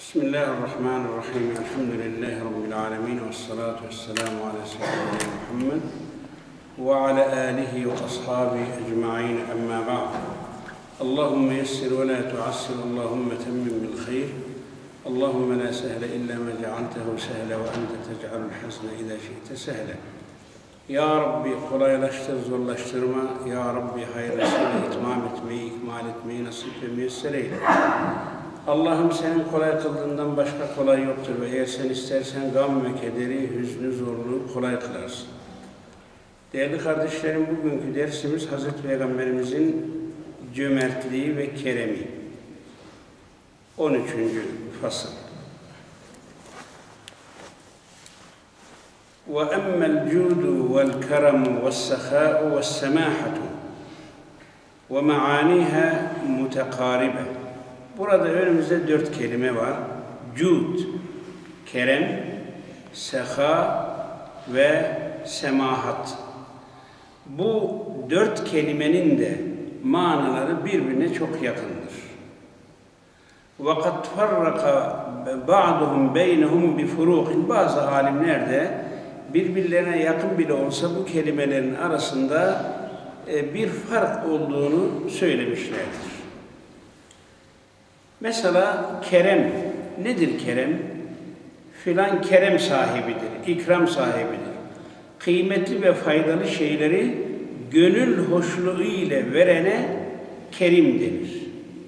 Bismillahirrahmanirrahim. Elhamdülillahi Rabbil alemin. Vessalatu vesselamu ala seyyidina Muhammed ve ala alihi ve ashabihi ecma'in. Amma ba'd. Allahümme yessir ve la tuassir. Allahümme temmim bil hayr. Allahümme la sehle illa ma cealtehu sehle ve ente tec'alul hazne idâ şi'te sehle. Ya Rabbi kolaylaştır, zorlaştırma. Ya Rabbi hayırlısıyla itmam etmeyi, ikmal etmeyi nasip ve müyesser eyle. Allah'ım senin kolay kıldığından başka kolay yoktur ve eğer sen istersen gam ve kederi, hüznü, zorluğu kolay kılarsın. Değerli kardeşlerim, bugünkü dersimiz Hazreti Peygamberimizin cömertliği ve keremi. 13. fasıl. وَأَمَّا الْجُودُ وَالْكَرَمُ وَالسَّخَاءُ وَالسَّمَاحَةُ وَمَعَانِيهَا مُتَقَارِبَةٌ. Burada önümüzde 4 kelime var. Cud, kerem, seha ve semahat. Bu 4 kelimenin de manaları birbirine çok yakındır. وَقَدْ فَرَّقَ بَعْضُهُمْ بَيْنَهُمْ بِفُرُوقٍ. Bazı alimler de birbirlerine yakın bile olsa bu kelimelerin arasında bir fark olduğunu söylemişlerdir. Mesela kerem. Nedir kerem? Filan kerem sahibidir, ikram sahibidir. Kıymetli ve faydalı şeyleri gönül hoşluğu ile verene kerim denir.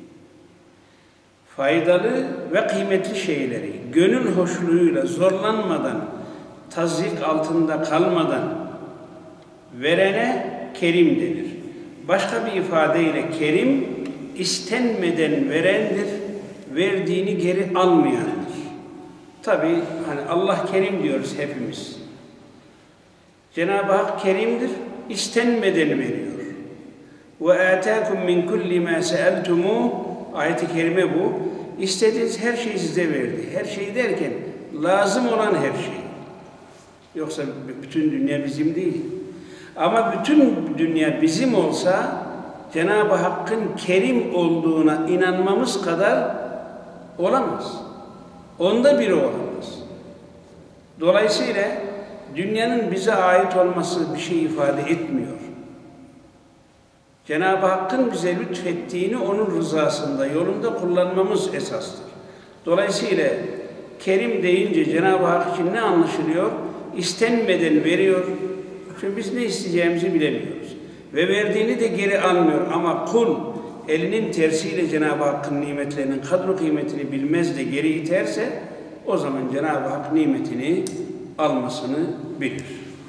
Faydalı ve kıymetli şeyleri gönül hoşluğuyla zorlanmadan, tazyik altında kalmadan verene kerim denir. Başka bir ifadeyle kerim, istenmeden verendir, verdiğini geri almayandır. Tabi hani Allah kerim diyoruz hepimiz. Cenab-ı Hak kerimdir, istenmeden veriyor. وَاَتَاكُمْ مِنْ كُلِّ مَا سَأَلْتُمُوا. Ayet-i kerime bu. İstediğiniz her şeyi size verdi. Her şey derken lazım olan her şey. Yoksa bütün dünya bizim değil. Ama bütün dünya bizim olsa Cenab-ı Hakk'ın kerim olduğuna inanmamız kadar olamaz. Onda biri olamaz. Dolayısıyla dünyanın bize ait olması bir şey ifade etmiyor. Cenab-ı Hakk'ın bize lütfettiğini onun rızasında, yolunda kullanmamız esastır. Dolayısıyla kerim deyince Cenab-ı Hak için ne anlaşılıyor? İstenmeden veriyor. Çünkü biz ne isteyeceğimizi bilemiyoruz. Ve verdiğini de geri almıyor. Ama kul elinin tersiyle Cenab-ı Hakk'ın nimetlerinin kadro kıymetini bilmez de geri iterse o zaman Cenab-ı Hak nimetini almasını bilir.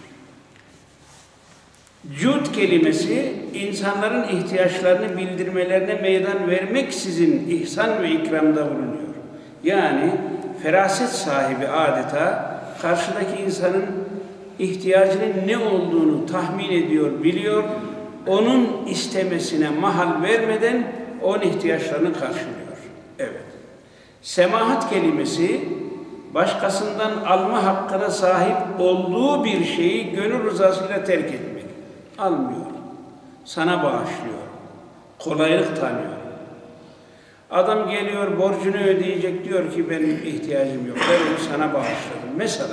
Cud kelimesi insanların ihtiyaçlarını bildirmelerine meydan vermeksizin ihsan ve ikramda bulunuyor. Yani feraset sahibi adeta karşıdaki insanın ihtiyacının ne olduğunu tahmin ediyor, biliyor. Onun istemesine mahal vermeden onun ihtiyaçlarını karşılıyor. Evet. Semahat kelimesi başkasından alma hakkına sahip olduğu bir şeyi gönül rızasıyla terk etmek. Almıyor. Sana bağışlıyor. Kolaylık tanıyor. Adam geliyor, borcunu ödeyecek, diyor ki benim ihtiyacım yok. Ben onu sana bağışladım. Mesela.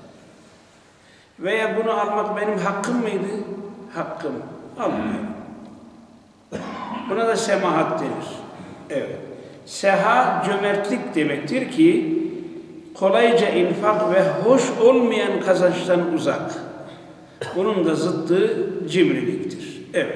Veya bunu almak benim hakkım mıydı? Hakkım. Almıyor. Buna da semahat denir. Evet. Seha cömertlik demektir ki kolayca infak ve hoş olmayan kazançtan uzak. Bunun da zıddı cimriliktir. Evet.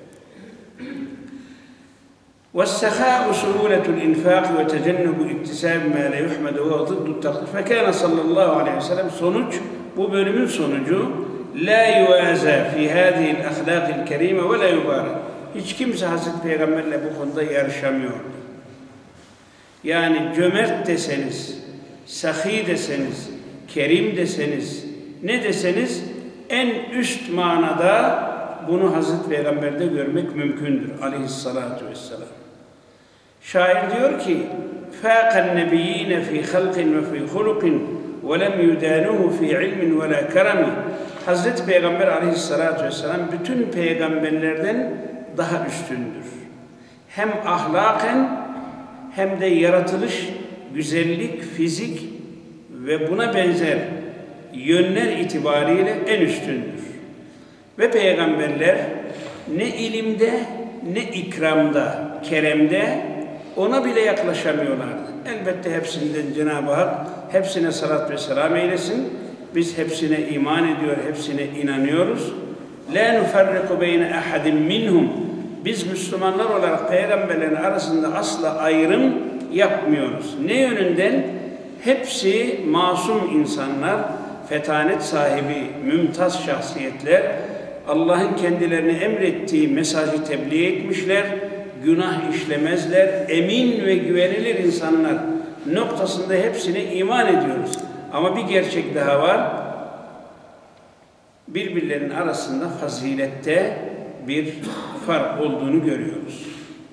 وَالسَّخَاءُ سُهُولَةُ الْاِنْفَاقِ وَتَجَنُّبُ اِكْتِسَابِ مَا لَا يُحْمَدُ وَضِدُّ التَّقْدِرِ فَكَانَ sallallahu aleyhi ve sellem sonuç, bu bölümün sonucu لَا يُوَازَى فِي هَذِهِ الْاَخْلَاقِ الْكَرِيمَ وَلَا يُبَارَ. Hiç kimse Hazreti Peygamberle bu konuda yarışamıyordu. Yani cömert deseniz, sahi deseniz, kerim deseniz, ne deseniz en üst manada bunu Hazreti Peygamber'de görmek mümkündür aleyhissalatu vesselam. Şair diyor ki فَاقَ النَّبِيِّينَ فِي خَلْقٍ وَفِي خُلُقٍ وَلَمْ يُدَانُهُ فِي عِلْمٍ وَلَا كَرَمٍ. Hazreti Peygamber aleyhissalatu vesselam bütün peygamberlerden daha üstündür. Hem ahlaken hem de yaratılış güzellik, fizik ve buna benzer yönler itibariyle en üstündür. Ve peygamberler ne ilimde, ne ikramda, keremde ona bile yaklaşamıyorlardı. Elbette hepsinden Cenab-ı Hak hepsine salat ve selam eylesin. Biz hepsine iman ediyor, hepsine inanıyoruz. لَا نُفَرِّقُ بَيْنَ اَحَدٍ مِّنْهُمْ Biz Müslümanlar olarak peygamberlerin arasında asla ayrım yapmıyoruz. Ne yönünden? Hepsi masum insanlar, fetanet sahibi, mümtaz şahsiyetler, Allah'ın kendilerine emrettiği mesajı tebliğ etmişler, günah işlemezler, emin ve güvenilir insanlar noktasında hepsine iman ediyoruz. Ama bir gerçek daha var, birbirlerinin arasında fazilette bir fark olduğunu görüyoruz.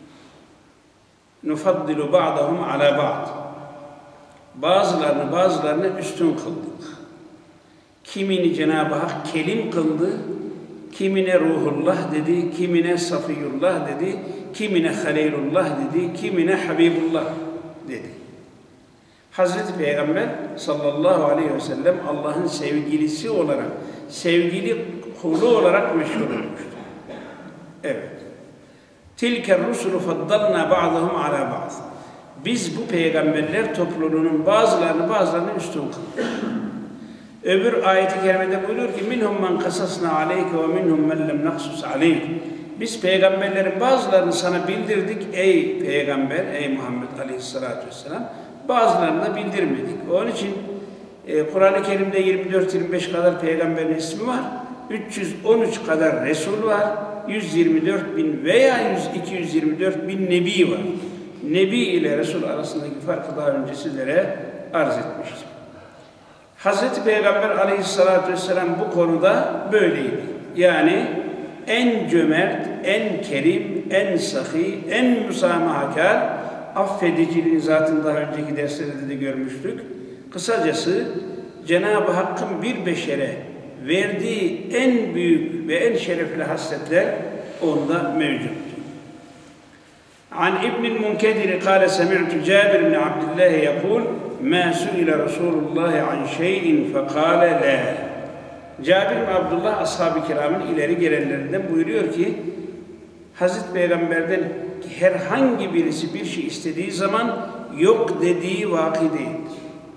نُفَضِّلُ بَعْضَهُمْ عَلَى بَعْضٍ Bazılarını üstün kıldık. Kimini Cenab-ı Hak kelim kıldı, kimine Ruhullah dedi, kimine Safiyullah dedi, kimine Halilullah dedi, kimine Habibullah dedi. Hazreti Peygamber sallallahu aleyhi ve sellem Allah'ın sevgilisi olarak, sevgili kulu olarak meşhur olmuştur. Evet. Tilker rusulu faddalna ba'dahum ala ba'd. Biz bu peygamberler topluluğunun bazılarını üstün kıldık. Öbür ayet-i kerimede buyuruyor ki minhum men kasasna aleyke ve minhum men lem naksus aleyk. Biz peygamberlerin bazılarını sana bildirdik ey peygamber, ey Muhammed aleyhissalatü vesselam. Bazılarını da bildirmedik. Onun için Kur'an-ı Kerim'de 24-25 kadar peygamberin ismi var. 313 kadar Resul var. 124 bin veya 224 bin Nebi var. Nebi ile Resul arasındaki farkı daha önce sizlere arz etmiştim. Hazreti Peygamber aleyhissalatü vesselam bu konuda böyleydi. Yani en cömert, en kerim, en sahi, en müsamahakar, affediciliğin zatını daha önceki derslerde de görmüştük. Kısacası Cenab-ı Hakk'ın bir beşere verdiği en büyük ve en şerefli hasletler onda mevcuttur. An İbn-i Munkedir kâle semi'tu Cabir ibn Abdillah yekûl mâ su'ile Resulullah an şeyin fekâle lâ. Cabir ibn Abdullah ashab-ı kiramın ileri gelenlerinden buyuruyor ki Hazreti Peygamber'den herhangi birisi bir şey istediği zaman yok dediği vaki değildir.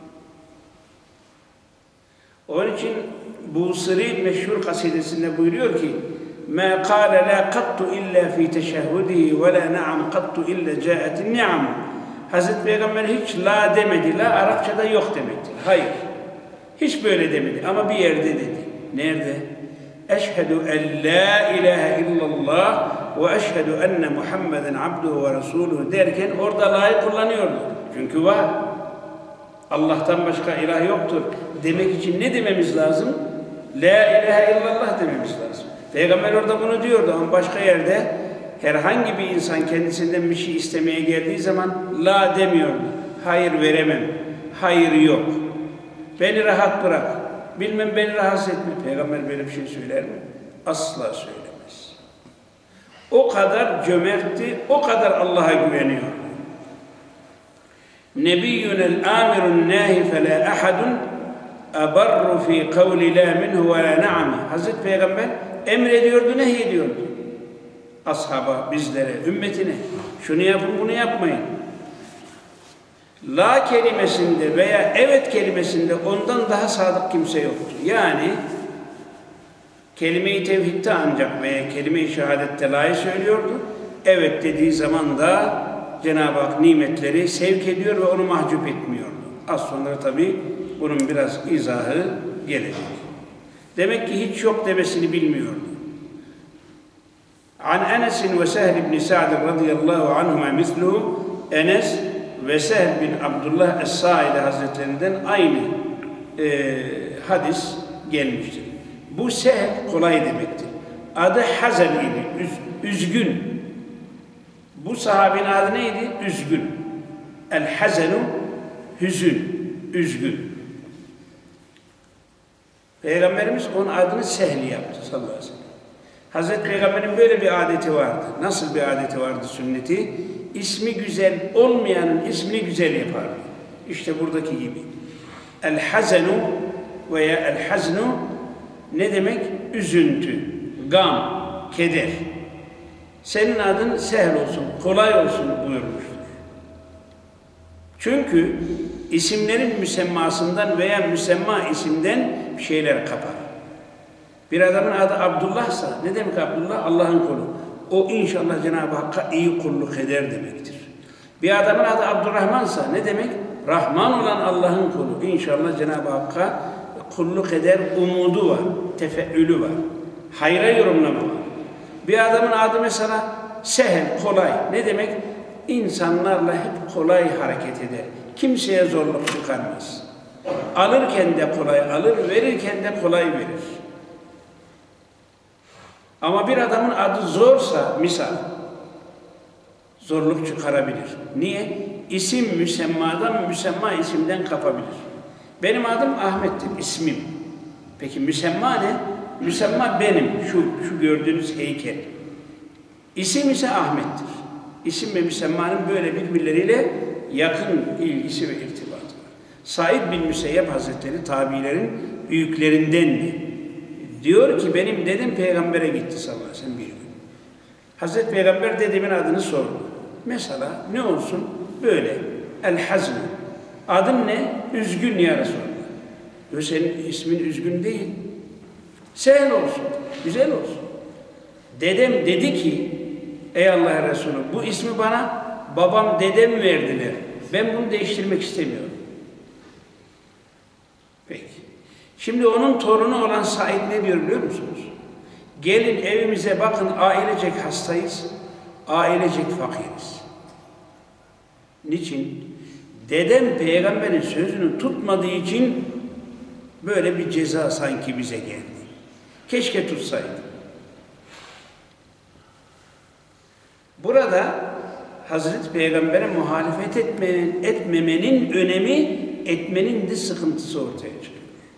Onun için Busiri meşhur kasidesinde buyuruyor ki مَا قَالَ لَا قَطُّ إِلَّا فِي تَشَهُدِهِ وَلَا نَعَمْ قَطُّ إِلَّا جَاءَتِ النِّعَمُ. Hazreti Peygamber hiç la demedi. La Arapçada yok demektir. Hayır. Hiç böyle demedi. Ama bir yerde dedi. Nerede? Eşhedü en la ilahe illallah ve eşhedü enne Muhammeden abduhu ve resuluhu derken orada la'yı kullanıyordu. Çünkü var. Allah'tan başka ilah yoktur demek için ne dememiz lazım? La ilahe illallah dememiz lazım. Peygamber orada bunu diyordu ama başka yerde herhangi bir insan kendisinden bir şey istemeye geldiği zaman la demiyordu. Hayır veremem. Hayır yok. Beni rahat bırak. Bilmem beni rahatsız etme. Peygamber böyle bir şey söyler mi? Asla söylemez. O kadar cömertti, o kadar Allah'a güveniyor. Nebiyyunel amirun nahi felâ ahadun abarru fî kavli lâ minhu ve lâ na'ame. Hazreti Peygamber emrediyordu, nehyediyordu. Ashaba, bizlere, ümmetine. Şunu yapın, bunu yapmayın. La kelimesinde veya evet kelimesinde ondan daha sadık kimse yoktu. Yani kelime-i tevhidde ancak veya kelime-i şehadette la'yı söylüyordu. Evet dediği zaman da Cenab-ı Hak nimetleri sevk ediyor ve onu mahcup etmiyordu. Az sonra tabii bunun biraz izahı gelecek. Demek ki hiç yok demesini bilmiyordu. An Enes ve Sehl ibn Sa'd radıyallahu anhuma misluhu. Enes ve Sehl bin Abdullah Es-Sa'idi Hazretlerinden aynı hadis gelmiştir. Bu Sehl kolay demektir. Adı Hazen idi, üzgün. Bu sahabinin adı neydi? Üzgün. El-Hazenu, hüzün, üzgün. Peygamberimiz onun adını Sehl yaptı sallallahu aleyhi ve sellem. Hazreti Peygamber'in böyle bir adeti vardı. Nasıl bir adeti vardı sünneti? İsmi güzel olmayanın ismini güzel yapardı. İşte buradaki gibi. El-hazenu veya el-haznu ne demek? Üzüntü, gam, keder. Senin adın sehl olsun, kolay olsun buyurmuştur. Çünkü isimlerin müsemmasından veya müsemma isimden bir şeyler kapar. Bir adamın adı Abdullah'sa, ne demek Abdullah? Allah'ın kulu. O inşallah Cenab-ı Hakk'a iyi kulluk eder demektir. Bir adamın adı Abdurrahman'sa ne demek? Rahman olan Allah'ın kulu. İnşallah Cenab-ı Hakk'a kulluk eder umudu var, tefeülü var. Hayra yorumlama var. Bir adamın adı mesela sehl, kolay. Ne demek? İnsanlarla hep kolay hareket eder. Kimseye zorluk çıkarmaz. Alırken de kolay alır, verirken de kolay verir. Ama bir adamın adı zorsa, misal, zorluk çıkarabilir. Niye? İsim müsemmadan, müsemma isimden kapabilir. Benim adım Ahmet'tir, ismim. Peki müsemma ne? Müsemma benim, şu gördüğünüz heykel. İsim ise Ahmet'tir. İsim ve müsemmanın böyle birbirleriyle yakın ilgisi ve irtibatı var. Said bin Müseyyep Hazretleri tabilerin büyüklerindendi. Diyor ki benim dedem peygambere gitti sallallahu aleyhi ve sellem bir gün. Hazreti Peygamber dedemin adını sordu. Mesela ne olsun? Böyle. El-hazn. Adın ne? Üzgün ya Resulallah. Diyor senin ismin üzgün değil. Sehl olsun. Güzel olsun. Dedem dedi ki ey Allah Resulü bu ismi bana babam dedem verdiler. Ben bunu değiştirmek istemiyorum. Peki. Şimdi onun torunu olan Said ne diyor biliyor musunuz? Gelin evimize bakın ailecek hastayız, ailecek fakiriz. Niçin? Dedem peygamberin sözünü tutmadığı için böyle bir ceza sanki bize geldi. Keşke tutsaydı. Burada Hazreti Peygamber'e muhalefet etmemenin önemi, etmenin de sıkıntısı ortaya çıkıyor.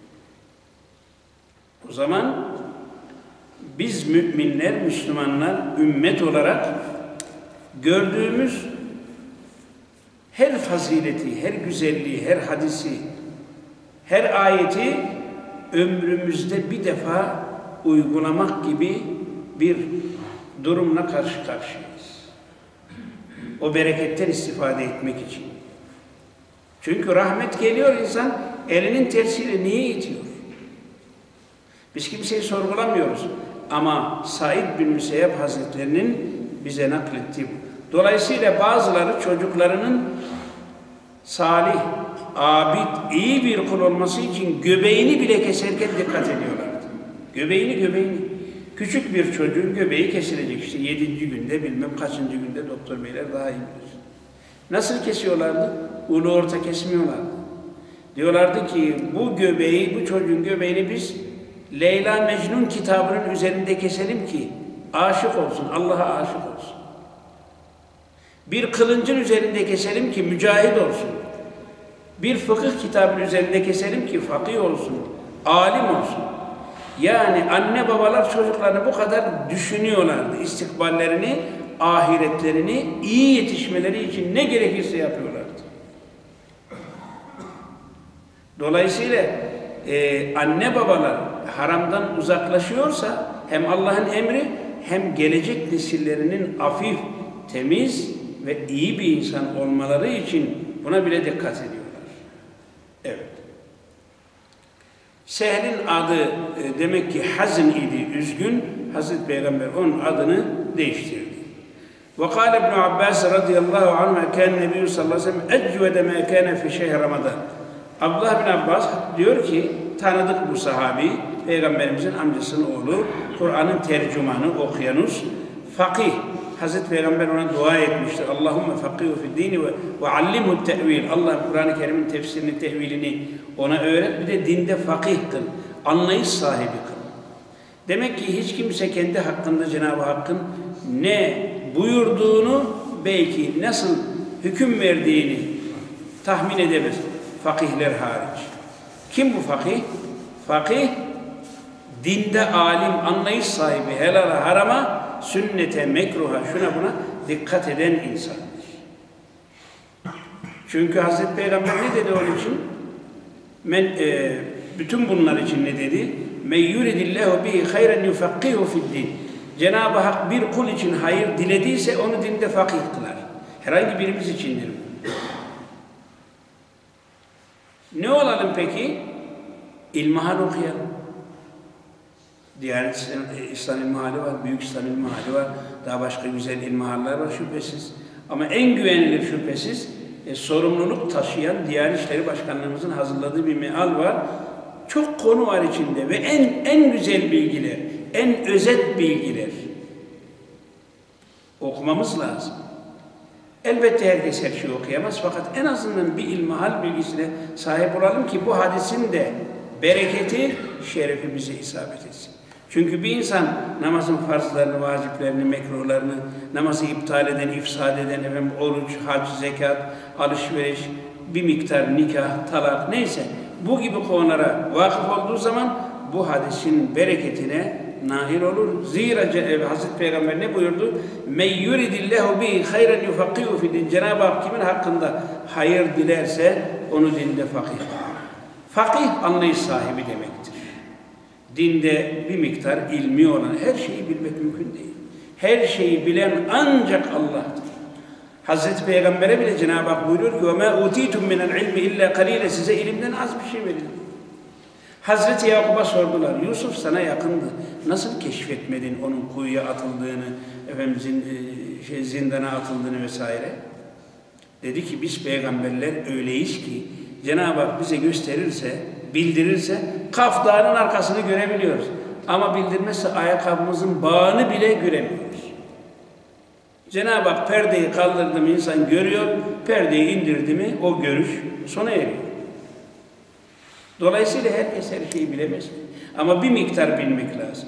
O zaman biz müminler, Müslümanlar, ümmet olarak gördüğümüz her fazileti, her güzelliği, her hadisi, her ayeti ömrümüzde bir defa uygulamak gibi bir durumla karşı karşıyayız. O bereketten istifade etmek için. Çünkü rahmet geliyor insan elinin tersiyle niye itiyor? Biz kimseyi sorgulamıyoruz. Ama Said bin Müseyyep Hazretlerinin bize naklettiği bu. Dolayısıyla bazıları çocuklarının salih, abid, iyi bir kul olması için göbeğini bile keserken dikkat ediyorlardı. Göbeğini. Küçük bir çocuğun göbeği kesilecek işte 7. günde bilmem kaçıncı günde doktor beyler daha iyi bilir. Nasıl kesiyorlardı? Ulu orta kesmiyorlardı. Diyorlardı ki bu göbeği, bu çocuğun göbeğini biz Leyla Mecnun kitabının üzerinde keselim ki aşık olsun, Allah'a aşık olsun. Bir kılıncın üzerinde keselim ki mücahid olsun. Bir fıkıh kitabının üzerinde keselim ki fakih olsun, alim olsun. Yani anne babalar çocuklarını bu kadar düşünüyorlardı. İstikballerini, ahiretlerini iyi yetişmeleri için ne gerekirse yapıyorlardı. Dolayısıyla anne babalar haramdan uzaklaşıyorsa hem Allah'ın emri hem gelecek nesillerinin afif, temiz ve iyi bir insan olmaları için buna bile dikkat ediyorlar. Evet. Sehl'in adı demek ki hazn idi, üzgün. Hazreti Peygamber onun adını değiştirdi. وقال ابن عباس رضي الله عنه كان النبي صلى الله عليه وسلم أجود ما كان في شهر رمضان. Abdullah bin Abbas diyor ki tanıdık bu sahabi, Peygamberimizin amcasının oğlu, Kur'an'ın tercümanı, okuyanus, fakih. Hazreti Peygamber ona dua etmiştir. Allahümme fakihu fid dini ve allimhu tevil. Allah Kur'an-ı Kerim'in tefsirini, tevilini ona öğret. Bir de dinde fakih kıl, anlayış sahibi kıl. Demek ki hiç kimse kendi hakkında Cenab-ı Hakk'ın ne buyurduğunu belki nasıl hüküm verdiğini tahmin edemez. Fakihler hariç. Kim bu fakih? Fakih, dinde alim, anlayış sahibi, helala, harama, sünnete, mekruha, şuna buna dikkat eden insandır. Çünkü Hazreti Peygamber ne dedi onun için? Bütün bunlar için ne dedi? Men yuridillahu bihi hayran yufakkihu fi'd-din. Cenab-ı Hak bir kul için hayır dilediyse onu dinde fakih kılar. Herhangi birimiz içindir bu. Ne olalım peki? İlmihal okuyalım. Diyanet İslam İlmihali var, Büyük İslam İlmihali var. Daha başka güzel ilmihaller var şüphesiz. Ama en güvenilir şüphesiz sorumluluk taşıyan Diyanet İşleri Başkanlığımızın hazırladığı bir meal var. Çok konu var içinde ve en güzel bilgiler, en özet bilgiler okumamız lazım. Elbette herkes her şeyi okuyamaz fakat en azından bir ilmihal bilgisine sahip olalım ki bu hadisin de bereketi, şerefi bize isabet etsin. Çünkü bir insan namazın farzlarını, vaciplerini, mekruhlarını, namazı iptal eden, ifsad eden, oruç, hac, zekat, alışveriş, bir miktar nikah, talak neyse bu gibi konulara vakıf olduğu zaman bu hadisin bereketine nail olur. Zira Hazreti Peygamber ne buyurdu? Men yuridillahu bihi hayran yufakkihu fi'd-din. Cenab-ı Hak kimin hakkında hayır dilerse onu dinde fakih kılar. Fakih anlayış sahibi demektir. Dinde bir miktar ilmi olan her şeyi bilmek mümkün değil. Her şeyi bilen ancak Allah'tır. Hazreti Peygamber'e bile Cenab-ı Hak buyuruyor ki وَمَا اُوْتِيتُمْ مِنَ الْعِلْمِ اِلَّا قَلِيلًا. Size ilimden az bir şey verildi. Hazreti Yakub'a sordular. Yusuf sana yakındı. Nasıl keşfetmedin onun kuyuya atıldığını, zindana atıldığını vesaire? Dedi ki biz peygamberler öyleyiz ki Cenab-ı Hak bize gösterirse, bildirirse Kaf Dağı'nın arkasını görebiliyoruz. Ama bildirmezse ayakkabımızın bağını bile göremiyoruz. Cenab-ı Hak perdeyi kaldırdı mı insan görüyor, perdeyi indirdi mi o görüş sona eriyor. Dolayısıyla herkes her şeyi bilemez. Ama bir miktar bilmek lazım.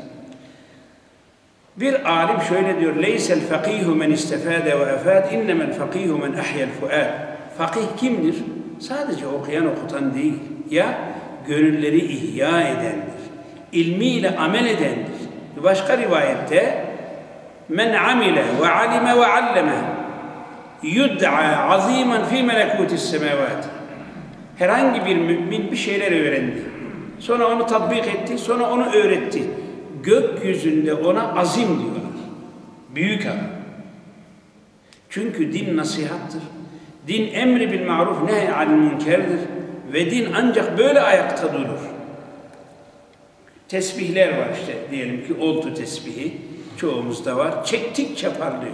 Bir alim şöyle diyor: "Leysel fakihu men istefade ve afad, innemel fakihu men ahya'l fuad." Fakih kimdir? Sadece okuyan okutan değil. Ya gönülleri ihya edendir. İlmiyle amel edendir. Başka rivayette men amile ve alime ve alleme yud'a aziman fi melekutis semavat. Herhangi bir mümin bir şeyler öğrendi. Sonra onu tatbik etti, sonra onu öğretti. Gökyüzünde ona azim diyorlar. Büyük adam. Çünkü din nasihattır. Din emri bil maruf nehy anil münkerdir. Ve din ancak böyle ayakta durur. Tesbihler var işte, diyelim ki oltu tesbihi. Çoğumuzda var. Çektikçe parlıyor.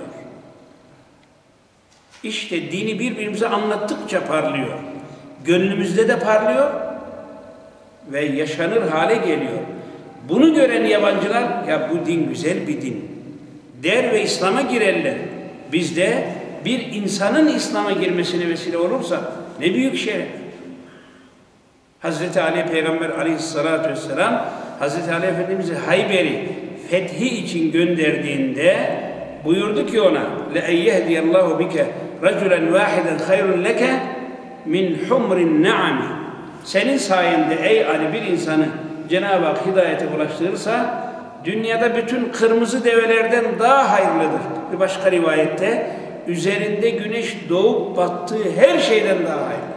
İşte dini birbirimize anlattıkça parlıyor. Gönlümüzde de parlıyor ve yaşanır hale geliyor. Bunu gören yabancılar, ya bu din güzel bir din der ve İslam'a girerler. Bizde bir insanın İslam'a girmesine vesile olursa ne büyük şeref. Hazreti Ali Peygamber aleyhissalatü vesselam Hazreti Ali Efendimiz'i Hayber'i fethi için gönderdiğinde buyurdu ki ona: "Le eyyediyallahu bike raculen vahiden hayrun leke min humrin na'ami." Senin sayende ey Ali bir insanı Cenab-ı Hak hidayete ulaştırırsa dünyada bütün kırmızı develerden daha hayırlıdır. Bir başka rivayette üzerinde güneş doğup battığı her şeyden daha hayırlıdır.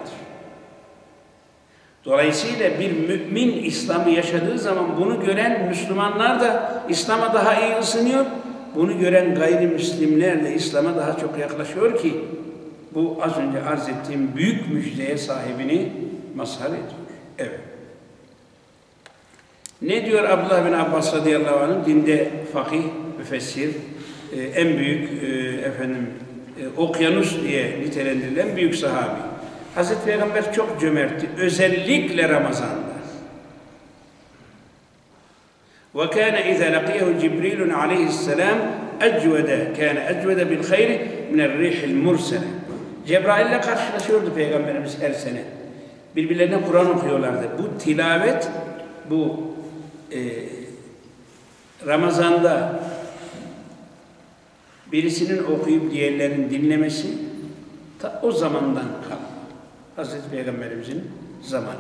Dolayısıyla bir mümin İslam'ı yaşadığı zaman bunu gören Müslümanlar da İslam'a daha iyi ısınıyor. Bunu gören gayrimüslimler de İslam'a daha çok yaklaşıyor ki bu az önce arz ettiğim büyük müjdeye sahibini mazhar ediyor. Evet. Ne diyor Abdullah bin Abbas radıyallahu anh? Dinde fakih, müfessir, en büyük okyanus diye nitelendirilen büyük sahabi. Hazreti Peygamber çok cömertti. Özellikle Ramazan'da. وَكَانَ اِذَا لَقِيهُ جِبْرِيلٌ عَلَيْهِ السَّلَامِ كَانَ اَجْوَدَ بِالْخَيْرِ مِنَ الرِّيحِ الْمُرْسَلَةِ. Cebrail'le karşılaşıyordu Peygamberimiz her sene. Birbirlerine Kur'an okuyorlardı. Bu tilavet, bu Ramazan'da birisinin okuyup diğerlerinin dinlemesi ta o zamandan kaldı. Hazreti Peygamberimizin zamanında.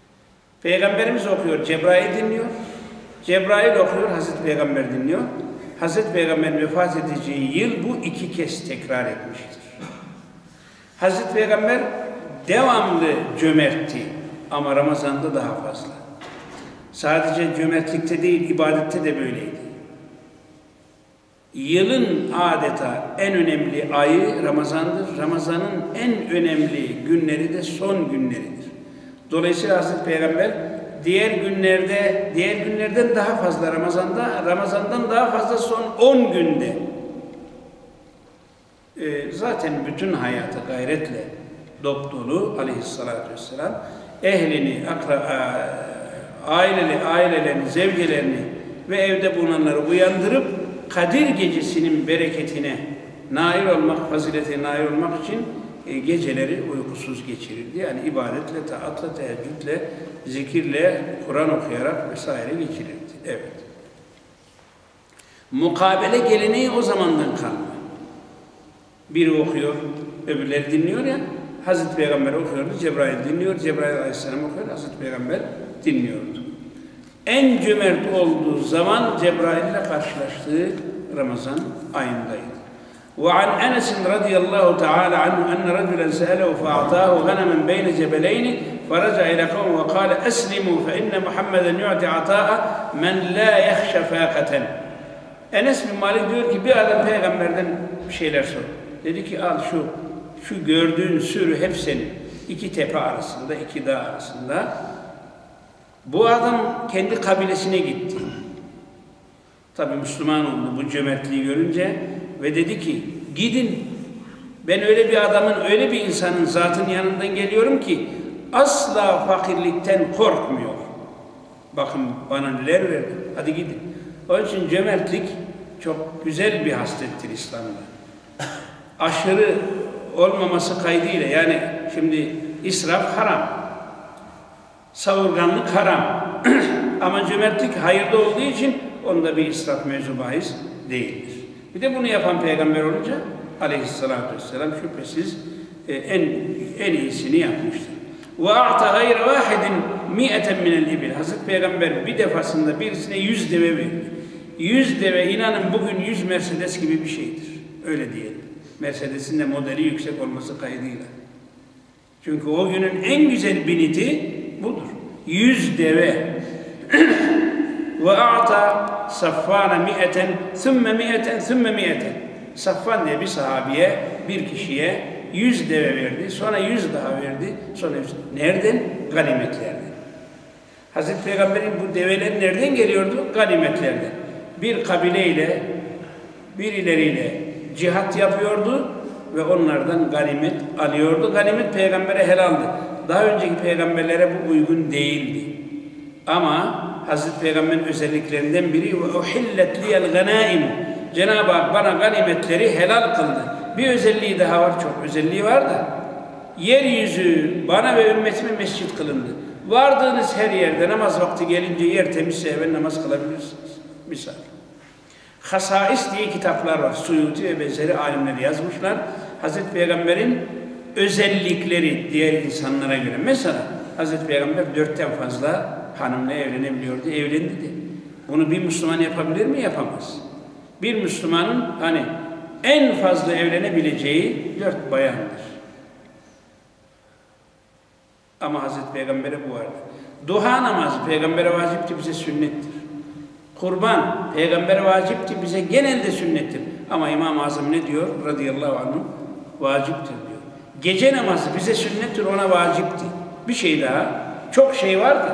Peygamberimiz okuyor, Cebrail dinliyor. Cebrail okuyor, Hazreti Peygamber dinliyor. Hazreti Peygamber vefat edeceği yıl bu 2 kez tekrar etmiştir. Hazreti Peygamber devamlı cömertti ama Ramazan'da daha fazla. Sadece cömertlikte değil, ibadette de böyleydi. Yılın adeta en önemli ayı Ramazan'dır. Ramazan'ın en önemli günleri de son günleridir. Dolayısıyla Hazreti Peygamber diğer günlerden daha fazla Ramazan'dan daha fazla son 10 günde zaten bütün hayatı gayretle dop dolu aleyhissalatü vesselam ehlini, ailelerini, zevcelerini ve evde bulunanları uyandırıp Kadir gecesinin bereketine nail olmak, faziletine nail olmak için geceleri uykusuz geçirirdi. Yani ibadetle, taatla, teheccüdle, zikirle, Kur'an okuyarak vesaire geçirirdi. Evet. Mukabele geleneği o zamandan kalma. Biri okuyor, öbürleri dinliyor ya. Hazreti Peygamber okuyordu, Cebrail dinliyor, Cebrail Aleyhisselam okuyor, Hazreti Peygamber dinliyordu. En cömert olduğu zaman Cebrail ile karşılaştığı Ramazan ayındaydı. وعن أنس رضي الله تعالى عنه أن رجلا سأله فأعطاه غنما بين جبلين فرجع إلى قومه وقال أسلموا فإن محمدا يعطي عطاء من لا يخشى فاقة. Enes bin Malik diyor ki bir adam peygamberden bir şeyler sordu. Dedi ki al şu gördüğün sürü hep senin. 2 tepe arasında, 2 dağ arasında. Bu adam kendi kabilesine gitti. Tabi Müslüman oldu bu cömertliği görünce ve dedi ki gidin, ben öyle bir adamın, öyle bir insanın zatın yanından geliyorum ki asla fakirlikten korkmuyor. Bakın bana neler verdi, hadi gidin. Onun için cömertlik çok güzel bir haslettir İslam'da. Aşırı olmaması kaydıyla, yani şimdi israf haram, savurganlık haram ama cömertlik hayırda olduğu için onda bir israf mevzu bahis değildir. Bir de bunu yapan peygamber olunca aleyhissalatü vesselam şüphesiz en iyisini yapmıştır. وَاَعْتَ غَيْرَ وَاحِدٍ مِئَةً مِنَ الْاِبِلِ Hazreti Peygamber bir defasında birisine 100 deve verdi. 100 deve inanın bugün 100 Mercedes gibi bir şeydir. Öyle diyelim. Mercedes'in de modeli yüksek olması kaydıyla. Çünkü o günün en güzel biniti budur. 100 deve. وَاَعْتَ صَفَّانَ مِئَةً ثُمَّ مِئَةً ثُمَّ مِئَةً Saffan diye bir sahabiye, bir kişiye 100 deve verdi, sonra 100 daha verdi, sonra 100. Nereden? Ganimetlerden. Hazreti Peygamber'in bu develer nereden geliyordu? Ganimetlerden. Bir kabileyle, birileriyle cihat yapıyordu ve onlardan ganimet alıyordu. Ganimet Peygamber'e helaldi. Daha önceki peygamberlere bu uygun değildi. Ama Hazreti Peygamber'in özelliklerinden biri وَاُحِلَّتْ لِيَ الْغَنَائِمُ Cenab-ı Hak bana ganimetleri helal kıldı. Bir özelliği daha var, çok özelliği var da. Yeryüzü bana ve ümmetime mescit kılındı. Vardığınız her yerde namaz vakti gelince yer temizse hemen namaz kılabilirsiniz. Misal. Hasais diye kitaplar var. Suyuti ve benzeri alimler yazmışlar. Hazreti Peygamber'in özellikleri diğer insanlara göre. Mesela Hazreti Peygamber 4'ten fazla hanımla evlenebiliyordu. Evlendi de. Bunu bir Müslüman yapabilir mi? Yapamaz. Bir Müslümanın hani en fazla evlenebileceği 4 bayandır. Ama Hazreti Peygamber'e bu vardı. Duha namazı Peygamber'e vacipti, bize sünnettir. Kurban Peygamber'e vacipti, bize genelde sünnettir. Ama İmam-ı Azam ne diyor? Radıyallahu anh vaciptir diyor. Gece namazı bize sünnettir, ona vacipti. Bir şey daha, çok şey vardı.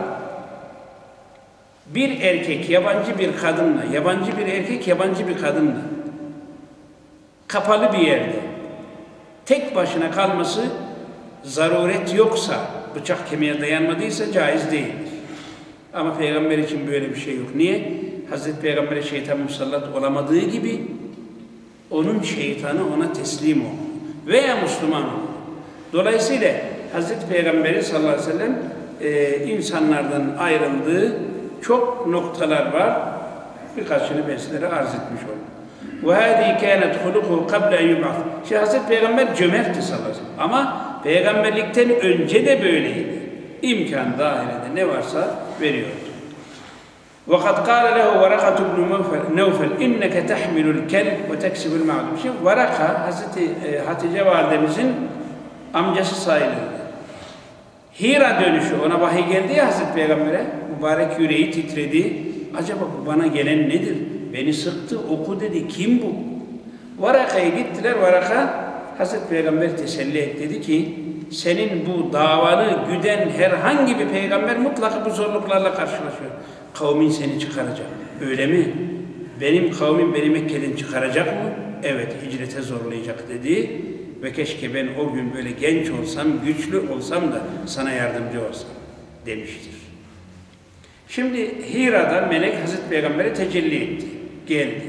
Bir erkek yabancı bir kadınla, yabancı bir erkek yabancı bir kadınla kapalı bir yerde tek başına kalması zaruret yoksa, bıçak kemiğe dayanmadıysa caiz değildir. Ama Peygamber için böyle bir şey yok. Niye? Hazreti Peygamber'e şeytan musallat olamadığı gibi onun şeytanı ona teslim oldu. Veya Müslüman oldu. Dolayısıyla Hazreti Peygamber'in sallallahu aleyhi ve sellem insanlardan ayrıldığı çok noktalar var. Birkaçını ben sizlere arz etmiş oldum. وَهَذِي كَانَتْ خُلُقُهُ قَبْلَ اَيُّبْعَثْ Şimdi Hazreti Peygamber cömertti sallallahu aleyhi ve sellem. Ama peygamberlikten önce de böyleydi. İmkan dahilinde ne varsa veriyordu. وَقَدْ قَالَ لَهُ وَرَقَةُ بْنُ نَوْفَلْ اِنَّكَ تَحْمِلُ الْكَلْبِ وَتَكْسِبُ الْمَعْدُمِ. Şimdi Varaka, Hazreti Hatice validemizin amcası sayılırdı. Hira dönüşü, ona vahiy geldi ya Hazreti Peygamber'e, mübarek yüreği titredi. Acaba bu bana gelen nedir? Beni sıktı, oku dedi, kim bu? Varaka'ya gittiler, Varaka Hazreti Peygamber teselli et, dedi ki, senin bu davanı güden herhangi bir peygamber mutlaka bu zorluklarla karşılaşıyor. Kavmin seni çıkaracak. Öyle mi? Benim kavmim beni Mekke'den çıkaracak mı? Evet, hicrete zorlayacak dedi. Ve keşke ben o gün böyle genç olsam, güçlü olsam da sana yardımcı olsam demiştir. Şimdi Hira'da melek Hazreti Peygamber'e tecelli etti. Geldi.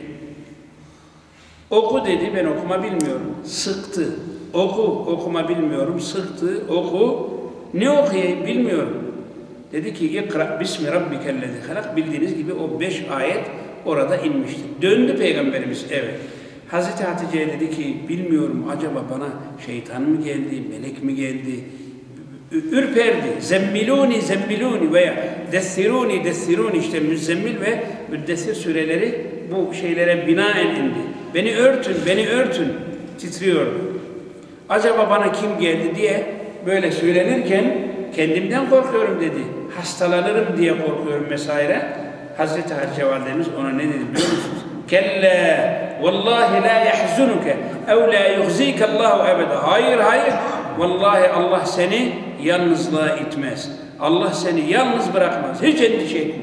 Oku dedi, ben okuma bilmiyorum. Sıktı. Oku, okuma bilmiyorum. Sıktı, oku. Ne okuyayım bilmiyorum. Dedi ki, İkra bismi rabbikellezi halak. Bildiğiniz gibi o 5 ayet orada inmişti. Döndü Peygamberimiz, evet. Hazreti Hatice'ye dedi ki, bilmiyorum acaba bana şeytan mı geldi, melek mi geldi? Ürperdi. Zemmiluni, zemmiluni veya dessiruni, dessiruni, işte Müzzemmil ve Müddessir sureleri bu şeylere binaen indi. Beni örtün, beni örtün. Titriyordu. Acaba bana kim geldi diye böyle söylenirken kendimden korkuyorum dedi. Hastalanırım diye korkuyorum vesaire. Hazreti Hatice validemiz ona ne dedi biliyor musunuz? Kelle vallahi la yahzunuke ev la yuhzike Allahu ebeda. Hayır, hayır. Vallahi Allah seni yalnızlığa itmez. Allah seni yalnız bırakmaz. Hiç endişe etme.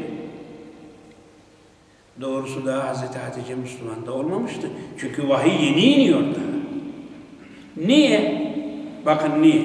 Doğrusu da Hazreti Hatice Müslüman da olmamıştı. Çünkü vahiy yeni iniyor daha. Niye? Bakın niye?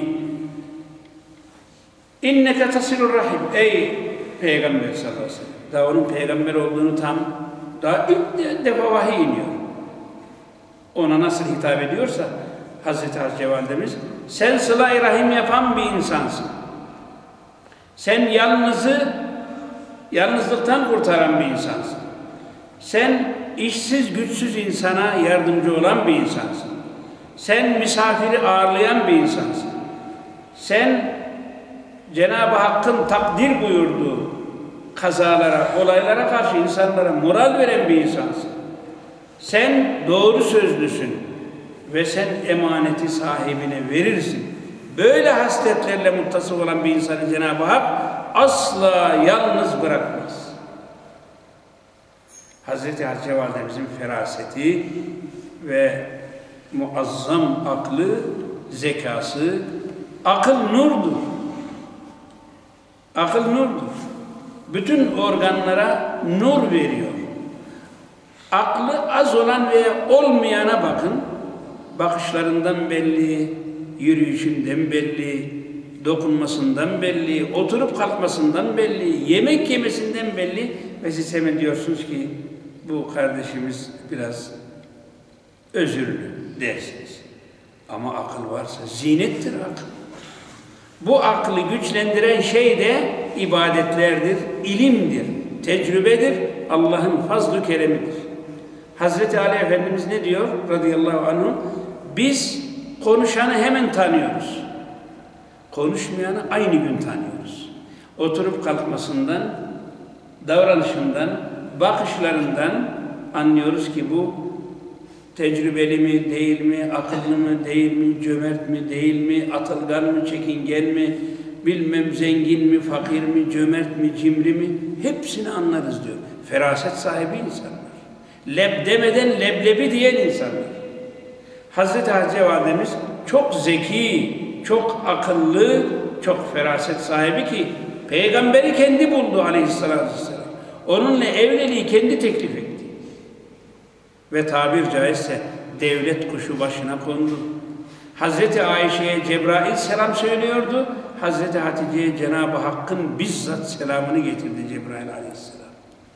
İnneke tasilur rahim. Ey Peygamber sallallahu aleyhi ve sellem. Daha onun peygamber olduğunu daha ilk defa vahiy iniyor. Ona nasıl hitap ediyorsa Hazreti Hatice validemiz, sen sıla-i rahim yapan bir insansın. Sen yalnızlıktan kurtaran bir insansın. Sen işsiz güçsüz insana yardımcı olan bir insansın. Sen misafiri ağırlayan bir insansın. Sen Cenab-ı Hakk'ın takdir buyurduğu kazalara, olaylara karşı insanlara moral veren bir insansın. Sen doğru sözlüsün ve sen emaneti sahibine verirsin. Böyle hasletlerle muttasıf olan bir insanı Cenab-ı Hak asla yalnız bırakmaz. Hazreti Hatice validemizin feraseti ve muazzam aklı, zekası, akıl nurdur. Akıl nurdur. Bütün organlara nur veriyor. Aklı az olan veya olmayana bakın. Bakışlarından belli, yürüyüşünden belli, dokunmasından belli, oturup kalkmasından belli, yemek yemesinden belli. Ve siz hemen diyorsunuz ki bu kardeşimiz biraz özürlü dersiniz. Ama akıl varsa zinettir akıl. Bu aklı güçlendiren şey de ibadetlerdir, ilimdir, tecrübedir, Allah'ın fazl-ı keremidir. Hazreti Ali Efendimiz ne diyor radıyallahu anh? Biz konuşanı hemen tanıyoruz. Konuşmayanı aynı gün tanıyoruz. Oturup kalkmasından, davranışından, bakışlarından anlıyoruz ki bu tecrübeli mi, değil mi, akıllı mı, değil mi, cömert mi, değil mi, atılgan mı, çekingen mi, bilmem zengin mi, fakir mi, cömert mi, cimri mi, hepsini anlarız diyor. Feraset sahibi insanlar. Leb demeden leblebi diyen insanlar. Hazreti Hatice validemiz çok zeki, çok akıllı, çok feraset sahibi ki peygamberi kendi buldu aleyhissalatü vesselam. Onunla evliliği kendi teklif etti. Ve tabir caizse devlet kuşu başına kondu. Hazreti Ayşe'ye Cebrail selam söylüyordu. Hazreti Hatice'ye Cenab-ı Hakk'ın bizzat selamını getirdi Cebrail aleyhisselam.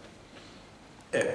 Evet.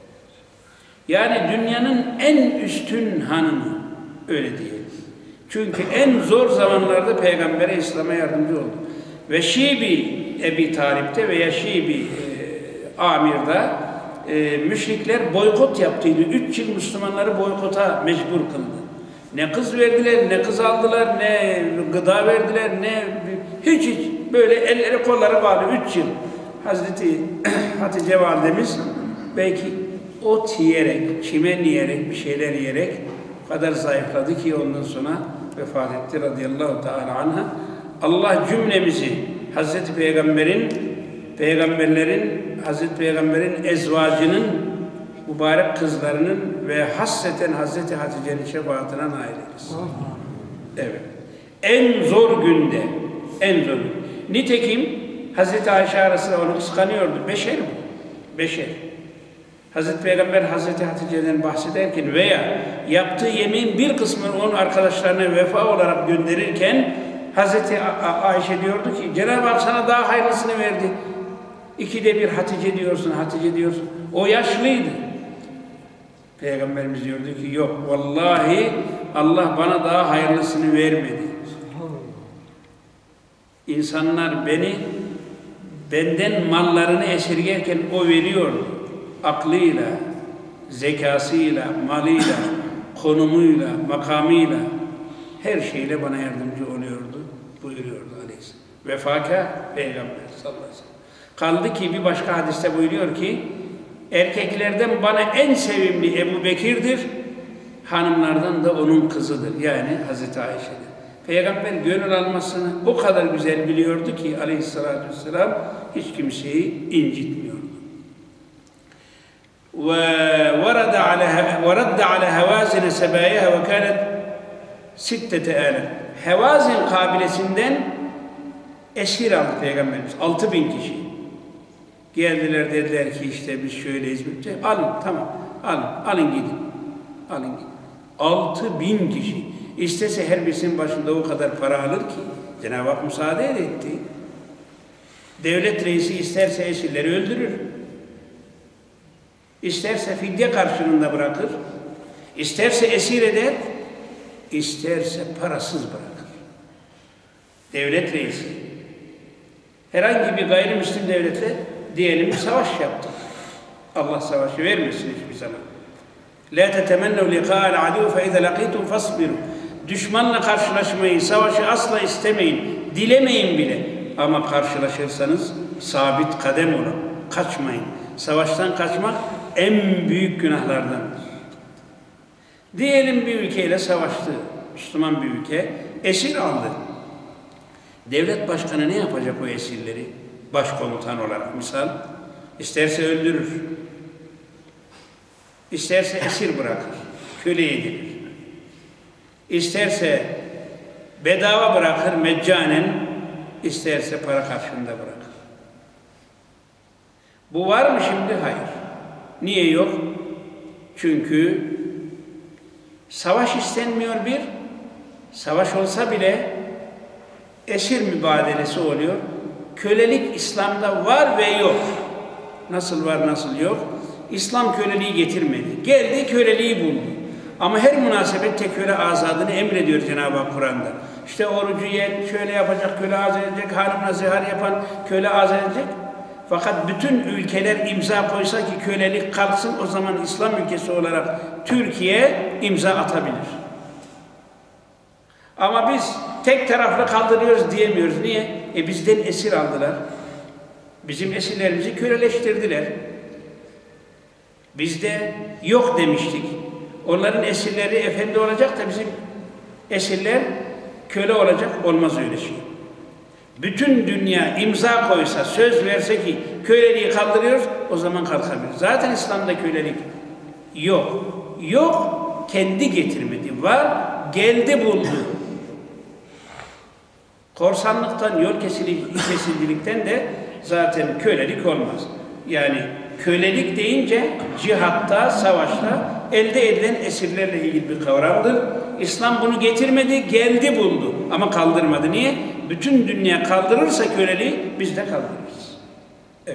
Yani dünyanın en üstün hanımı, öyle diyelim. Çünkü en zor zamanlarda Peygamber'e, İslam'a yardımcı oldu. Ve Şibi Ebi Talip'te veya Şibi Amir'de müşrikler boykot yaptıydı. 3 yıl Müslümanları boykota mecbur kıldı. Ne kız verdiler, ne kız aldılar, ne gıda verdiler, ne hiç böyle elleri kolları bağlı 3 yıl. Hazreti Hatice validemiz belki ot yiyerek, çimen yiyerek, bir şeyler yiyerek o kadar zayıfladı ki ondan sonra vefat etti radıyallahu teala anha. Allah cümlemizi Hazreti Hazreti Peygamber'in ezvacının, mübarek kızlarının ve hasreten Hazreti Hatice'nin şefaatine nail eylesin. Evet. En zor günde, en zor. Nitekim Hazreti Ayşe arasında onu kıskanıyordu. Beşer bu. Beşer. Hazreti Peygamber Hazreti Hatice'den bahsederken veya yaptığı yemeğin bir kısmını onun arkadaşlarına vefa olarak gönderirken Hazreti Ayşe diyordu ki Cenab-ı Hak sana daha hayırlısını verdi. 2'de 1 Hatice diyorsun, Hatice diyorsun. O yaşlıydı. Peygamberimiz diyordu ki yok vallahi Allah bana daha hayırlısını vermedi. İnsanlar benden mallarını esirgerken o veriyordu. Aklıyla, zekasıyla, malıyla, konumuyla, makamıyla her şeyle bana yardımcı oluyordu, buyuruyordu aleyhisselam. Vefaka Peygamber sallallahu aleyhi ve sellem. Kaldı ki bir başka hadiste buyuruyor ki erkeklerden bana en sevimli Ebu Bekir'dir, hanımlardan da onun kızıdır. Yani Hazreti Ayşe'dir. Peygamber gönül almasını o kadar güzel biliyordu ki aleyhissalatü vesselam hiç kimseyi incitmiyordu. وَرَدَّ عَلَى هَوَازِنَ سَبَايَهَا وَكَانَتْ 6,000. Hevazin kabilesinden esir aldı Peygamberimiz. 6.000 kişi. Geldiler dediler ki işte biz şöyleyiz. Alın tamam. Alın gidin. Alın gidin. 6.000 kişi. İstese her birisinin başında o kadar para alır ki Cenab-ı Hak müsaade etti. Devlet reisi isterse esirleri öldürür. İsterse fidye karşılığında bırakır. İsterse esir eder. İsterse parasız bırakır. Devlet reisi. Herhangi bir gayrimüslim devletle diyelim bir savaş yaptı. Allah savaşı vermesin hiçbir zaman. لَا تَتَمَنَّوْا لِقَاءَ الْعَدُوِ فَاِذَا لَقِيتُمْ فَاصْبِرُوا. Düşmanla karşılaşmayı, savaşı asla istemeyin, dilemeyin bile. Ama karşılaşırsanız sabit kadem olun, kaçmayın. Savaştan kaçmak en büyük günahlardandır. Diyelim bir ülkeyle savaştı, Müslüman bir ülke, esir aldı. Devlet başkanı ne yapacak o esirleri? Başkomutan olarak misal, isterse öldürür, isterse esir bırakır, köle edilir. İsterse bedava bırakır, meccanen, isterse para karşılığında bırakır. Bu var mı şimdi? Hayır. Niye yok? Çünkü savaş istenmiyor bir, savaş olsa bile esir mübadelesi oluyor. Kölelik İslam'da var ve yok. Nasıl var, nasıl yok? İslam köleliği getirmedi. Geldi, köleliği buldu. Ama her münasebette köle azadını emrediyor Cenab-ı Hak Kur'an'da. İşte orucu yiyen şöyle yapacak, köle azat edecek, hanımla zihar yapan köle azat edecek. Fakat bütün ülkeler imza koysa ki kölelik kalksın, o zaman İslam ülkesi olarak Türkiye imza atabilir. Ama biz tek taraflı kaldırıyoruz diyemiyoruz. Niye? Bizden esir aldılar. Bizim esirlerimizi köleleştirdiler. Biz de yok demiştik. Onların esirleri efendi olacak da bizim esirler köle olacak. Olmaz öyle şey. Bütün dünya imza koysa, söz verse ki köleliği kaldırıyoruz, o zaman kalkabilir. Zaten İslam'da kölelik yok. Yok, kendi getirmedi. Var, geldi buldu. Korsanlıktan, yol kesildilikten de zaten kölelik olmaz. Yani kölelik deyince cihatta, savaşta elde edilen esirlerle ilgili bir kavramdır. İslam bunu getirmedi, geldi buldu. Ama kaldırmadı. Niye? Bütün dünya kaldırırsa köleliği biz de kaldırırız. Evet.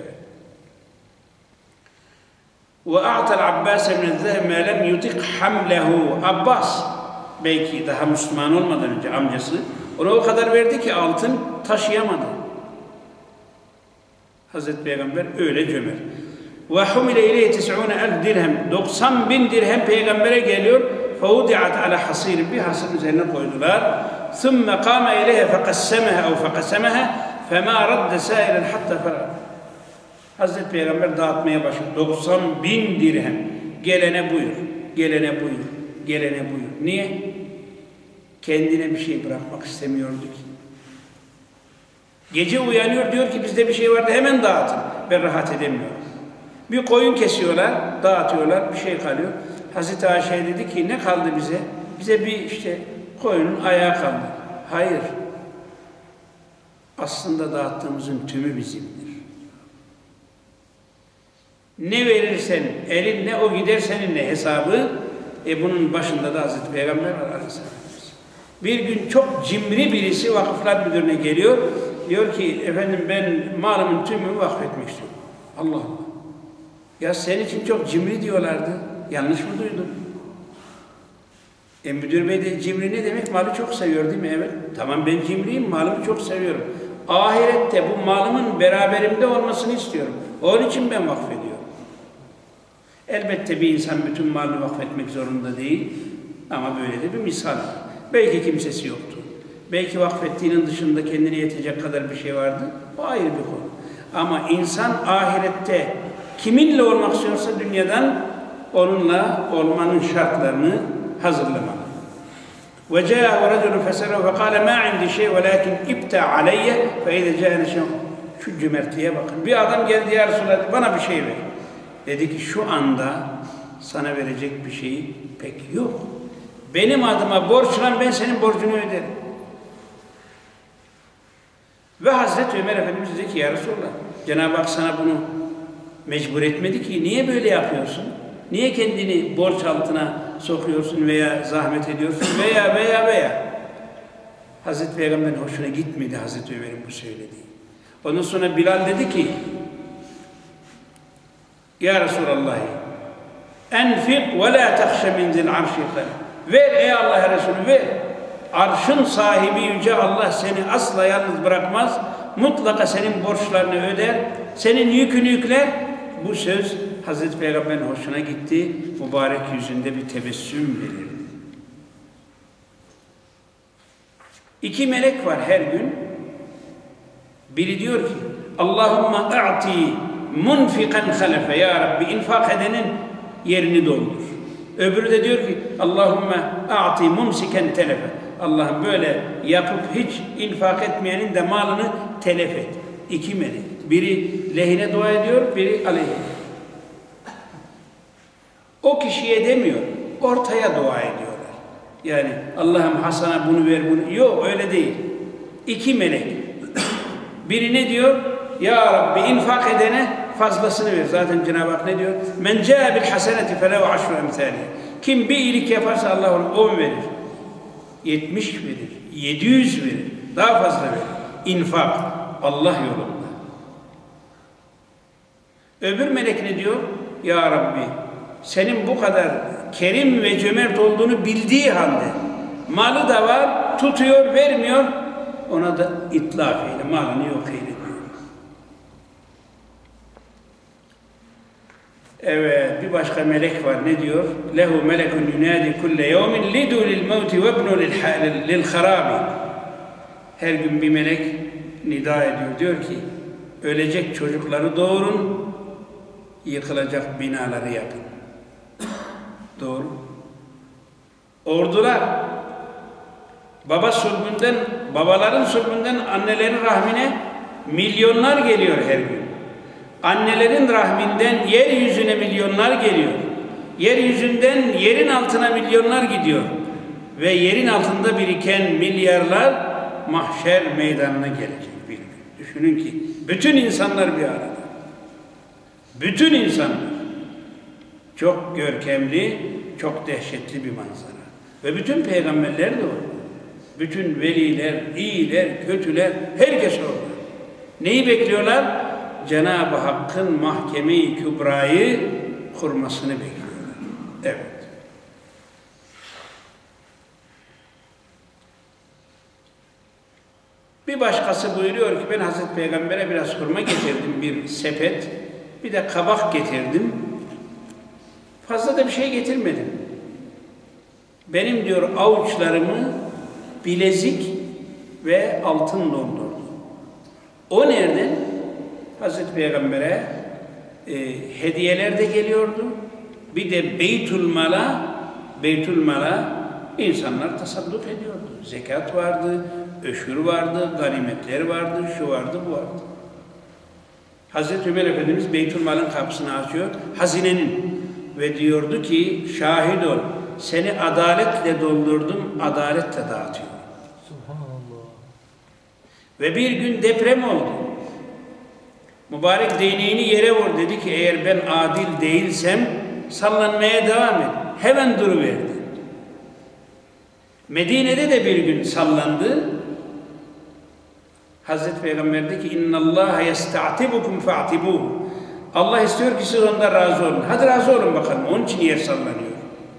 وَاَعْتَ الْعَبَّاسَ مِنَ الذَّهَبِ مَا لَمْ يُطِقْ حَمْلَهُ. Abbas, belki daha Müslüman olmadan önce amcası, ona o kadar verdi ki altın taşıyamadı. Hazreti Peygamber öyle cömert. وَحُمِلَ اِلَيْهِ 90.000 dirhem. 90.000 dirhem Peygamber'e geliyor. فَوُدِعَتْ عَلَى حَصِيرٍ. Bir hasır üzerine koydular. ثُمَّ قَامَ اِلَيْهَ فَقَسَّمَهَا اَوْ فَقَسَمَهَا فَمَا رَدَّ سَائِلًا حَتَّى فَرَغَ. Hazreti Peygamber dağıtmaya başladı. 90.000 dirhem. Gelene buyur, gelene buyur, gelene buyur. Niye? Kendine bir şey bırakmak istemiyordu ki. Gece uyanıyor, diyor ki bizde bir şey vardı, hemen dağıtın. Ben rahat edemiyorum. Bir koyun kesiyorlar, dağıtıyorlar, bir şey kalıyor. Hazreti Ayşe dedi ki ne kaldı bize? Bize bir işte koyunun ayağı kaldı. Hayır. Aslında dağıttığımızın tümü bizimdir. Ne verirsen elinle o gider seninle hesabı. Bunun başında da Hazreti Peygamber var aleyhisselam. Bir gün çok cimri birisi vakıflar müdürüne geliyor. Diyor ki efendim ben malımın tümünü vakfetmek istiyorum. Allah Allah. Ya senin için çok cimri diyorlardı. Yanlış mı duydun? Müdür bey de cimri ne demek? Malı çok seviyor değil mi? Evet. Tamam ben cimriyim, malımı çok seviyorum. Ahirette bu malımın beraberimde olmasını istiyorum. Onun için ben vakfediyorum. Elbette bir insan bütün malını vakfetmek zorunda değil. Ama böyle de bir misal. Belki kimsesi yoktu. Belki vakfettiğinin dışında kendine yetecek kadar bir şey vardı. O ayrı bir konu. Ama insan ahirette kiminle olmak istiyorsa dünyadan onunla olmanın şartlarını hazırlamalı. وَجَاءَ رَجُلٌ فَسَرَهُ فَقَالَ مَا عِنْدِ شَيْءٍ وَلَكِنْ اِبْتَعْ عَلَيَّ فَاِذَا جَاءَ نَشَيْءٍ Şu cömertliğe bakın. Bir adam geldi ya Resulallah bana bir şey ver. Dedi ki şu anda sana verecek bir şey pek yok. Benim adıma borçlan, ben senin borcunu öderim. Ve Hazreti Ömer Efendimiz dedi ki ya Resulallah, Cenab-ı Hak sana bunu mecbur etmedi ki, niye böyle yapıyorsun? Niye kendini borç altına sokuyorsun veya zahmet ediyorsun veya. Hazreti Peygamber'in hoşuna gitmedi Hazreti Ömer'in bu söylediği. Ondan sonra Bilal dedi ki ya Resulallah enfik ve la tahşe min zil arşi. Ver ey Allah Resulü ver. Arşın sahibi Yüce Allah seni asla yalnız bırakmaz. Mutlaka senin borçlarını öder. Senin yükünü yükler. Bu söz Hazreti Peygamber'in hoşuna gitti. Mübarek yüzünde bir tebessüm verirdi. 2 melek var her gün. Biri diyor ki Allahümme a'ti munfikan halefe. Ya Rabbi infak edenin yerini doldur. Öbürü de diyor ki Allahümme a'ti mumsiken telefe. Allah'ım böyle yapıp hiç infak etmeyenin de malını telef et. 2 melek. Biri lehine dua ediyor, biri aleyhine. O kişiye demiyor, ortaya dua ediyorlar. Yani Allah'ım Hasan'a bunu ver, bunu. Yok öyle değil. 2 melek. Biri ne diyor? Ya Rabbi infak edene fazlasını ver. Zaten Cenab-ı Hak ne diyor? Men caa bil haseneti felehu aşru emsaliha. Kim bir iyilik yaparsa Allah ona 10 verir. 70 verir. 700 verir. Daha fazla verir. İnfak. Allah yolunda. Öbür melek ne diyor? Ya Rabbi senin bu kadar kerim ve cömert olduğunu bildiği halde malı da var, tutuyor, vermiyor. Ona da itlaf eyle, malını yok eyle diyor. Evet, bir başka melek var. Ne diyor? Lehu melekun yunadi kulle yevmin lidu lil mevti ve ibnu lil harabi. Her gün bir melek nida ediyor. Diyor ki, ölecek çocukları doğurun, yıkılacak binaları yapın. Doğru. Ordular, babaların sulbünden annelerin rahmine milyonlar geliyor her gün. Annelerin rahminden yeryüzüne milyonlar geliyor. Yeryüzünden yerin altına milyonlar gidiyor. Ve yerin altında biriken milyarlar mahşer meydanına gelecek bir gün. Düşünün ki bütün insanlar bir arada. Bütün insanlar. Çok görkemli, çok dehşetli bir manzara. Ve bütün peygamberler de orada. Bütün veliler, iyiler, kötüler, herkes orada. Neyi bekliyorlar? Cenab-ı Hakk'ın mahkeme-i kübrayı kurmasını bekliyorlar. Evet. Bir başkası buyuruyor ki ben Hazreti Peygamber'e biraz hurma getirdim, bir sepet, bir de kabak getirdim. Fazla da bir şey getirmedim. Benim diyor avuçlarımı bilezik ve altın doldurdu. O nereden? Hazreti Peygamber'e hediyeler de geliyordu. Bir de Beytülmal'a insanlar tasadduk ediyordu. Zekat vardı, öşür vardı, ganimetler vardı, şu vardı, bu vardı. Hazreti Ömer Efendimiz Beytülmal'ın kapısını açıyor, hazinenin ve diyordu ki, şahit ol, seni adaletle doldurdum, adaletle dağıtıyorum. Subhanallah. Ve bir gün deprem oldu. Mübarek değneğini yere vur, dedi ki, eğer ben adil değilsem sallanmaya devam et. Hemen duruverdi. Medine'de de bir gün sallandı. Hazreti Peygamber dedi ki, İnna Allah yesta'tibukum fa'tibuhu. Allah istiyor ki siz ondan razı olun. Hadi razı olun bakalım. Onun için yer sallanıyor.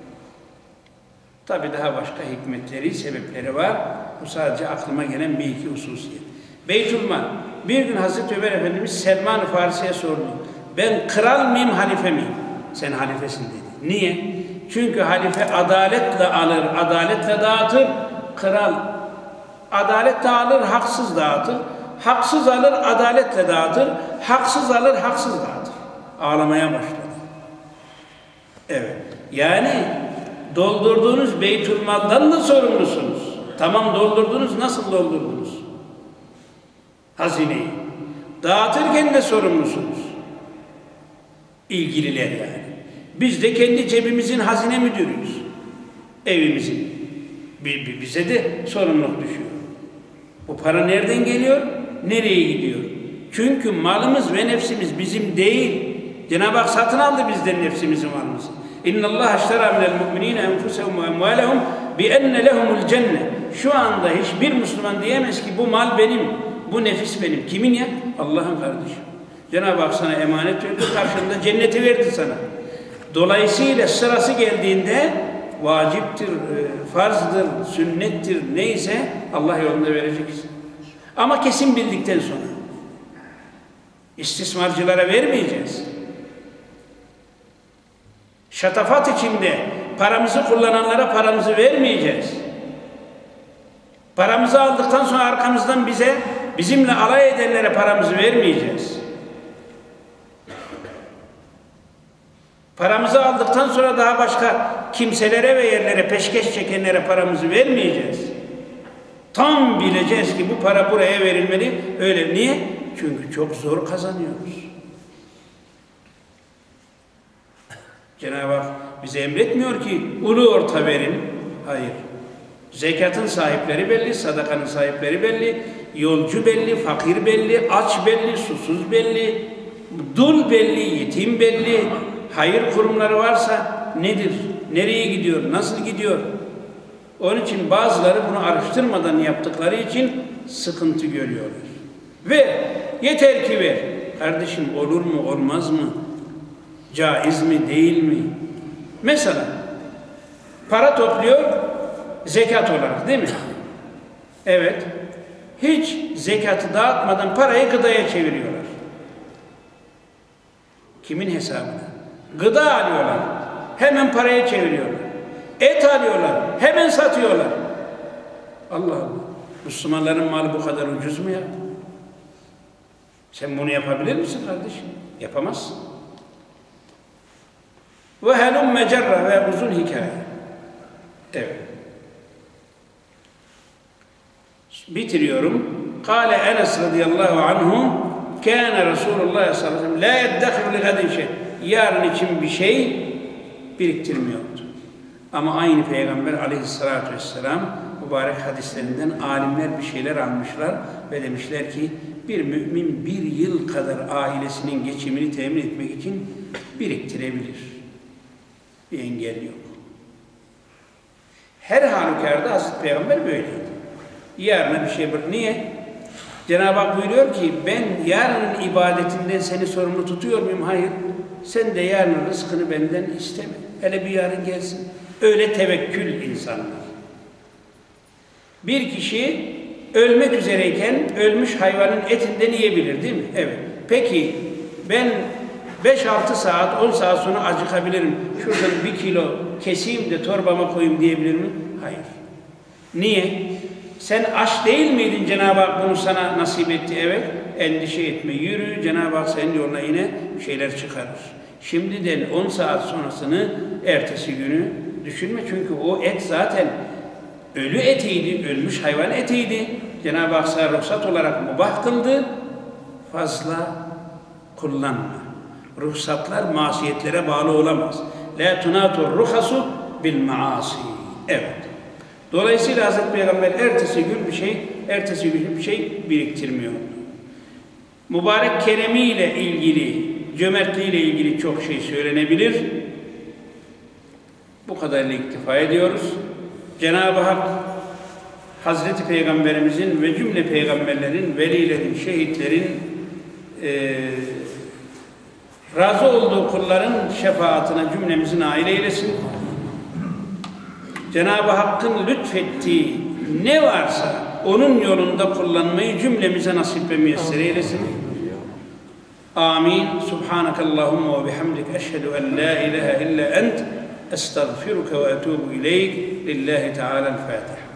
Tabi daha başka hikmetleri, sebepleri var. Bu sadece aklıma gelen bir iki hususiyet. Beytülmal. Bir gün Hazreti Ömer Efendimiz Selman-ı Farisi'ye sordu. Ben kral mıyım, halife miyim? Sen halifesin dedi. Niye? Çünkü halife adaletle alır, adaletle dağıtır. Kral adaletle alır, haksız dağıtır. Haksız alır, adaletle dağıtır. Haksız alır, haksız dağıtır. Ağlamaya başladı. Evet. Yani doldurduğunuz Beytülmal'dan da sorumlusunuz. Tamam, doldurdunuz, nasıl doldurdunuz? Hazineyi. Dağıtırken de sorumlusunuz. İlgililer yani. Biz de kendi cebimizin hazine müdürüyüz. Evimizin. Bize de sorumluluk düşüyor. Bu para nereden geliyor? Nereye gidiyor? Çünkü malımız ve nefsimiz bizim değil. Cenab-ı Hak satın aldı bizden nefsimizi, malımızı. İnna Allah aştara minel mu'minine enfusehum ve emvalehum bi enne lehumul cennet. Şu anda hiçbir Müslüman diyemez ki bu mal benim, bu nefis benim. Kimin ya? Allah'ın kardeşim. Cenab-ı Hak sana emanet verdi, karşılığında cenneti verdi sana. Dolayısıyla sırası geldiğinde vaciptir, farzdır, sünnettir, neyse Allah yolunda vereceksin. Ama kesin bildikten sonra. İstismarcılara vermeyeceğiz. Şatafat içinde paramızı kullananlara paramızı vermeyeceğiz. Paramızı aldıktan sonra arkamızdan bizimle alay edenlere paramızı vermeyeceğiz. Paramızı aldıktan sonra daha başka kimselere ve yerlere peşkeş çekenlere paramızı vermeyeceğiz. Tam bileceğiz ki bu para buraya verilmeli. Öyle. Niye? Çünkü çok zor kazanıyoruz. Cenab-ı Hak bize emretmiyor ki ulu orta verin. Hayır. Zekatın sahipleri belli, sadakanın sahipleri belli, yolcu belli, fakir belli, aç belli, susuz belli, dul belli, yetim belli. Hayır kurumları varsa nedir? Nereye gidiyor? Nasıl gidiyor? Onun için bazıları bunu araştırmadan yaptıkları için sıkıntı görüyorlar. Ver, yeter ki ver. Kardeşim, olur mu, olmaz mı? Caiz mi, değil mi? Mesela para topluyor zekat olarak, değil mi? Evet. Hiç zekatı dağıtmadan parayı gıdaya çeviriyorlar. Kimin hesabına? Gıda alıyorlar. Hemen paraya çeviriyorlar. Et alıyorlar. Hemen satıyorlar. Allah Allah. Müslümanların malı bu kadar ucuz mu ya? Sen bunu yapabilir misin kardeşim? Yapamazsın. Ve helum cerra ve uzun hikaye. Evet. Bitiriyorum. Kâle Enes radıyallahu anhu kâne Resulullah sallallahu aleyhi ve sellem la yeddekhiru li gadin şey. Yarın için bir şey biriktirmiyordu. Ama aynı Peygamber aleyhissalatü vesselam mübarek hadislerinden alimler bir şeyler almışlar ve demişler ki bir mümin bir yıl kadar ailesinin geçimini temin etmek için biriktirebilir. Bir engel yok. Her halükarda Hazreti Peygamber böyleydi. Yarına bir şey bırak. Niye? Cenab-ı Hak buyuruyor ki ben yarının ibadetinden seni sorumlu tutuyor muyum? Hayır. Sen de yarının rızkını benden isteme. Hele bir yarın gelsin. Öyle tevekkül insanlar. Bir kişi ölmek üzereyken ölmüş hayvanın etinden yiyebilir, değil mi? Evet. Peki ben 5-6 saat, 10 saat sonra acıkabilirim. Şuradan 1 kilo keseyim de torbama koyayım diyebilir mi? Hayır. Niye? Sen aç değil miydin? Cenab-ı Hak bunu sana nasip etti. Evet. Endişe etme. Yürü. Cenab-ı Hak senin yoluna yine bir şeyler çıkarır. Şimdiden 10 saat sonrasını ertesi günü düşünme. Çünkü o et zaten ölü etiydi. Ölmüş hayvan etiydi. Cenab-ı Hak sana ruhsat olarak mubah kıldı. Fazla kullanma. Ruhsatlar masiyetlere bağlı olamaz. La tunatur ruhasu bil maasi. Evet. Dolayısıyla Hazreti Peygamber ertesi gün bir şey biriktirmiyor. Mübarek keremiyle ilgili, cömertliğiyle ilgili çok şey söylenebilir. Bu kadarıyla iktifa ediyoruz. Cenab-ı Hak Hazreti Peygamberimizin ve cümle peygamberlerin, velilerin, şehitlerin razı olduğu kulların şefaatine cümlemizi nail eylesin. Cenab-ı Hakk'ın lütfettiği ne varsa onun yolunda kullanmayı cümlemize nasip ve müyesser eylesin. Amin. Subhanakallahumma ve bihamdik. Eşhedü en la ilahe illa ent. Estağfiruke ve etubu ileyk. Lillahi Teala'l-Fatiha.